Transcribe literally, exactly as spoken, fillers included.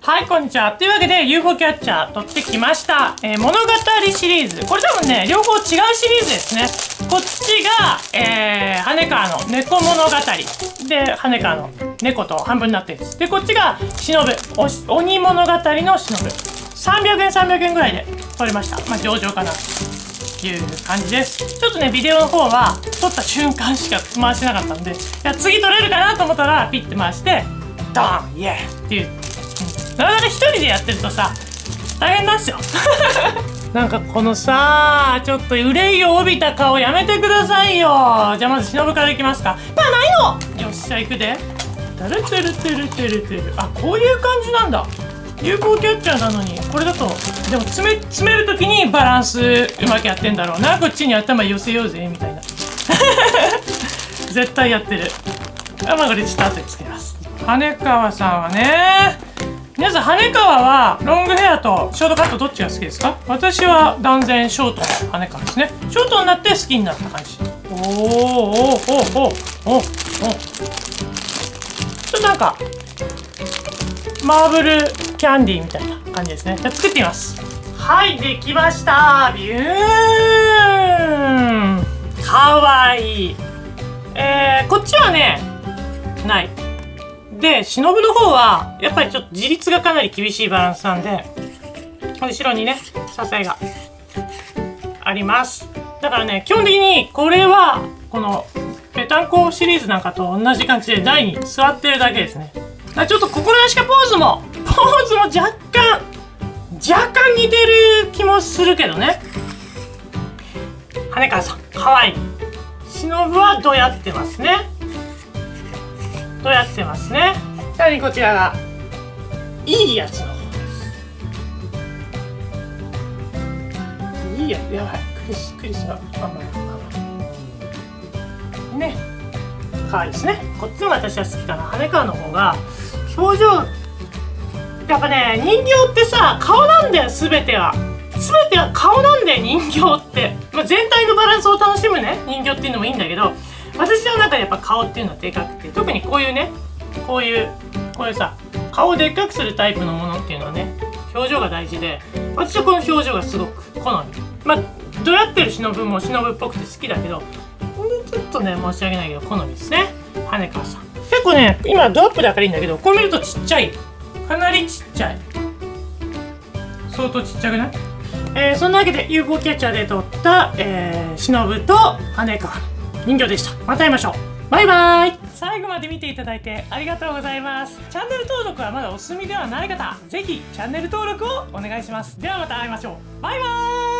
はい、こんにちは。というわけで ユーフォー キャッチャー撮ってきました、えー、物語シリーズ。これ多分ね両方違うシリーズですね。こっちが、えー、羽川の猫物語で、羽川の猫と半分になってるんです。でこっちが忍お鬼物語の忍。さんびゃくえんさんびゃくえんぐらいで撮れました。まあ上々かなという感じです。ちょっとねビデオの方は撮った瞬間しか回してなかったんで、いや次撮れるかなと思ったらピッて回してドーンイエーっていう、うん、なかなか一人でやってるとさ大変なんですよなんかこのさちょっと憂いを帯びた顔やめてくださいよ。じゃあまず忍からいきますか。まあないのよっしゃ行くで。タルテルテルテルテル。あ、こういう感じなんだ。ユーフォー キャッチャーなのにこれだとでも詰め詰める時にバランスうまくやってんだろうな。こっちに頭寄せようぜみたいな絶対やってる。あ、まあこれちょっと後でつけます。羽川さんはね、皆さん羽川はロングヘアとショートカットどっちが好きですか？私は断然ショートの羽川ですね。ショートになって好きになった感じ。おーおーおーおーおーおちょっとなんかマーブルキャンディーみたいな感じですね。じゃあ作ってみます。はい、できました。ビューン、かわいい。えー、こっちはねないで、忍の方はやっぱりちょっと自立がかなり厳しいバランスなんで、後ろにね支えがあります。だからね基本的にこれはこのぺたんこシリーズなんかと同じ感じで台に座ってるだけですね。だからちょっと心なしかポーズもポーズも若干若干似てる気もするけどね。羽川さんかわいい。忍はどうやってますね。どうやってますね。さらにこちらがいいやつの方です。いいやつ、やばい、クリスクリスはあんまりね、かわいいですね。こっちの私は好きかな。羽川の方が表情やっぱね、人形ってさ顔なんだよ。全ては全ては顔なんだよ人形って、まあ、全体のバランスを楽しむね人形っていうのもいいんだけど、私の中でやっぱ顔っていうのはでかくて、特にこういうねこういうこういうさ顔をでっかくするタイプのものっていうのはね表情が大事で、私はこの表情がすごく好み。まあどうやってる忍も忍っぽくて好きだけど、ちょっとね申し訳ないけど好みですね。羽川さん結構ね今ドアップで明るいんだけど、こう見るとちっちゃい、かなりちっちゃい、相当ちっちゃくない？えー、そんなわけで ユーフォー キャッチャーで撮った、えー、忍と羽川の人形でした。また会いましょう。バイバーイ。最後まで見ていただいてありがとうございます。チャンネル登録はまだお済みではない方、ぜひチャンネル登録をお願いします。ではまた会いましょう。バイバーイ。